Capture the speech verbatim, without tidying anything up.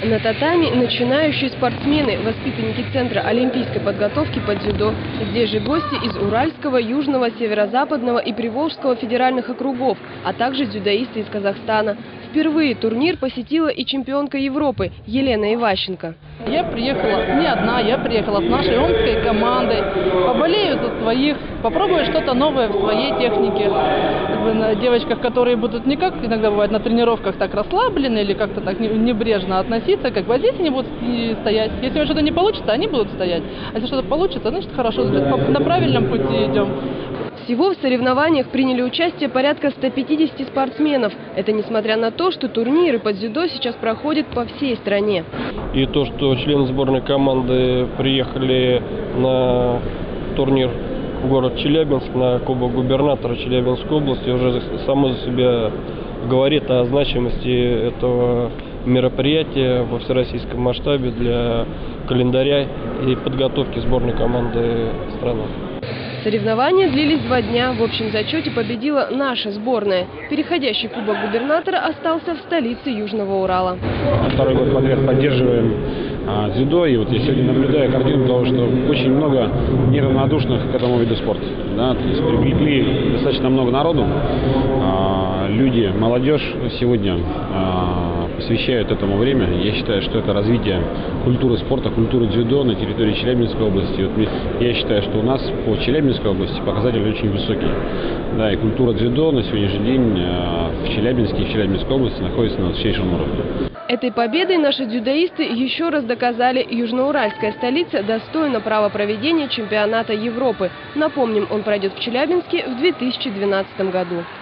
На татами начинающие спортсмены, воспитанники Центра олимпийской подготовки по дзюдо. Здесь же гости из Уральского, Южного, Северо-Западного и Приволжского федеральных округов, а также дзюдоисты из Казахстана. Впервые турнир посетила и чемпионка Европы Елена Иващенко. Я приехала не одна, я приехала с нашей омской командой. Поболею за своих, попробую что-то новое в своей технике. На девочках, которые будут не как иногда бывает на тренировках так расслаблены или как-то так небрежно относиться, как бы здесь они будут стоять. Если что-то не получится, они будут стоять. А если что-то получится, значит хорошо, значит на правильном пути идем. Всего в соревнованиях приняли участие порядка ста пятидесяти спортсменов. Это несмотря на то, что турниры по дзюдо сейчас проходят по всей стране. И то, что члены сборной команды приехали на турнир в город Челябинск, на Кубок губернатора Челябинской области, уже само за себя говорит о значимости этого мероприятия во всероссийском масштабе для календаря и подготовки сборной команды страны. Соревнования длились два дня. В общем зачете победила наша сборная. Переходящий Кубок губернатора остался в столице Южного Урала. Второй год подряд поддерживаем а, дзюдо. И вот я сегодня наблюдаю картину того, что очень много неравнодушных к этому виду спорта. Да, то есть привлекли достаточно много народу. А, люди, молодежь сегодня а, посвящают этому время. Я считаю, что это развитие культуры спорта, культуры дзюдо на территории Челябинской области. Вот я считаю, что у нас по Челябинской области показатели очень высокие. Да, и культура дзюдо на сегодняшний день в Челябинске и в Челябинской области находится на высочайшем уровне. Этой победой наши дзюдоисты еще раз доказали, южноуральская столица достойна права проведения чемпионата Европы. Напомним, он пройдет в Челябинске в две тысячи двенадцатом году.